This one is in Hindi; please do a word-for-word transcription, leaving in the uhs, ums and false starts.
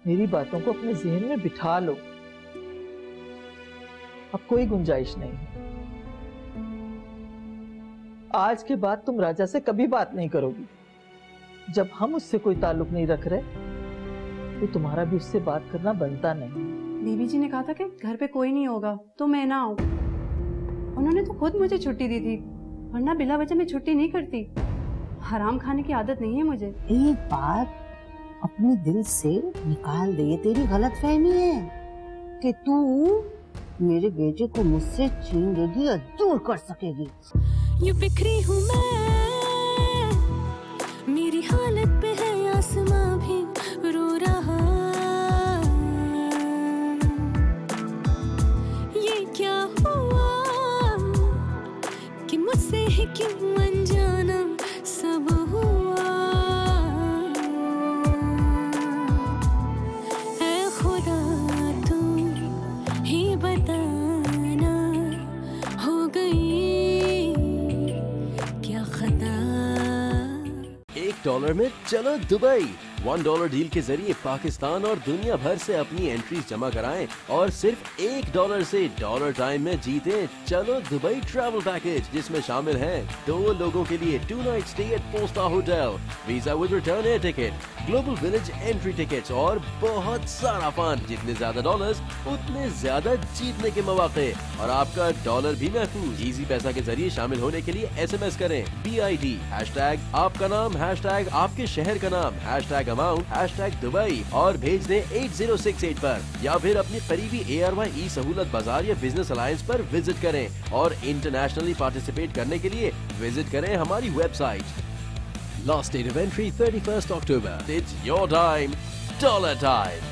मेरी बातों को अपने ज़हन में बिठा लो। अब कोई गुंजाइश नहीं है। आज के बाद तुम राजा से कभी बात नहीं करोगी। जब हम उससे कोई ताल्लुक नहीं रख रहे तो तुम्हारा भी उससे बात करना बनता नहीं। बीबी जी ने कहा था कि घर पे कोई नहीं होगा तो मैं ना आऊं। उन्होंने तो खुद मुझे छुट्टी दी थी, वरना बिला वजह मैं छुट्टी नहीं करती। हराम खाने की आदत नहीं है मुझे। एक बात अपने दिल से निकाल दे, ये तेरी गलतफहमी है कि तू मेरे बेटे को मुझसे छीन लेगी और दूर कर सकेगी। ये बिखरी हूँ मैं, मेरी हालत पे है आसमां भी रो रहा। ये क्या हुआ कि मुझसे ही क्यों अनजाना सब हुआ। ऐ खुदा तू ही बताना, हो गई क्या खता। एक डॉलर में चलो दुबई। वन डॉलर डील के जरिए पाकिस्तान और दुनिया भर से अपनी एंट्रीज जमा कराएं और सिर्फ एक डॉलर से डॉलर टाइम में जीतें चलो दुबई ट्रैवल पैकेज, जिसमें शामिल हैं दो लोगों के लिए two night stay at four star hotel, visa with return air ticket, global village entry tickets और बहुत सारा फन। जितने ज्यादा डॉलर्स उतने ज्यादा जीतने के मौके और आपका डॉलर भी महफूज। इजी पैसा के जरिए शामिल होने के लिए एस एम एस करें B I D hash tag आपका नाम, हैश टैग आपके शहर का नाम, hash tag amount, hash tag Dubai और भेज दें एट जीरो सिक्स एट पर, या फिर अपनी करीबी ए आर वाई ई सहूलत बाजार या बिजनेस अलायंस पर विजिट करें और इंटरनेशनली पार्टिसिपेट करने के लिए विजिट करें हमारी website. Last date of entry thirty-first October. It's your time, dollar time.